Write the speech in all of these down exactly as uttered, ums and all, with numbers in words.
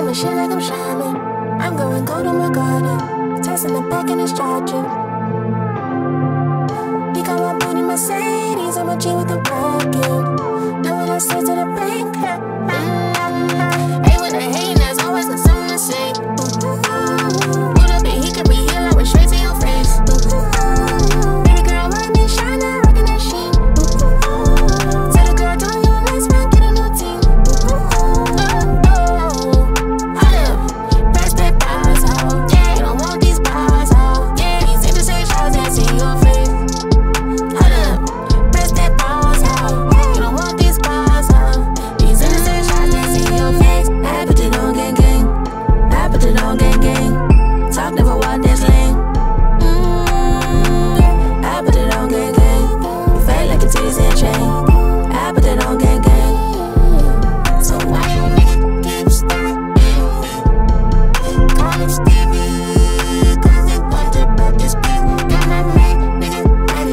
this shit like I'm shining. I'm going gold in my garden, testing the back and it's charging. He got my booty Mercedes, I'm a G with the rocket. Know what I said to the bank. Hey, when I hate, there's always got something to say. Put up and he can be here, I went straight to your face. Baby girl, let me shine, I'm rocking that shit. Tell the girl, don't you let's man, get a new team. Press that bars out, yeah, you don't want these bars out. Yeah, these interstate shots that's in your face. Hold up, press that bars out, yeah, you don't want these bars out. These interstate shots that's in your face. I put it on gang gang, I put it on gang gang. Talk never walk, that's lame. Mm, I put it on gang gang. You fake like a tease and chain. I put it on gang gang. So why you nigga keep stopping? Call it Stevie, cause they wonder about this beat. Got my man, nigga, ready.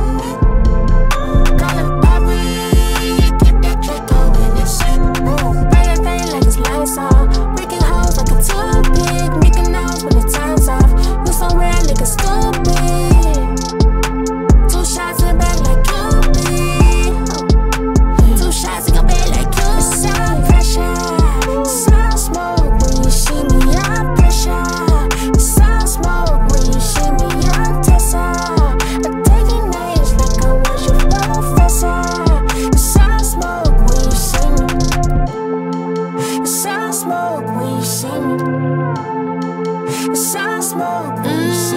Call him Bobby, keep that Draco in this shit. Burn that thing like it's lights off. Breaking holes like a toothpick. Making noise when the time's off. You somewhere, nigga, stupid. Two shots in the back like Cupid. Two shots in your bed like Cupid. It's all pressure. It's all smoke when you see me, I'm pressure. It's all smoke when you see me, I'm Tessa. I'm taking names like I was your professor. It's all smoke when you see me. It's all smoke when you see me. It's all smoke when you see me.